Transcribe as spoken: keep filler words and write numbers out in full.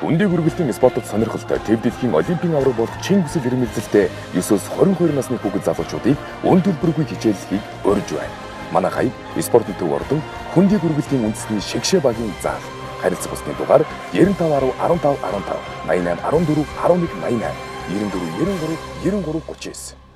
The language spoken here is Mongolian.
Хүндийг үргэлжлэн спортод сонирхолтой төв дэлхийн олимпийн авраг болох чин хүсэл эрмэлзэлтэй наймаас двадцать two насны хүүхэд залуучуудыг өн төлбөргүй хичээллэхийг урьж байна. Манай хаяг спортын төв ордон хүндийг үргэлжлэн үндэсний шигшээ багийн заал харилцах усны дугаар nine five one five one five, nine eight one four one one eighty-nine, nine four nine three nine three three three.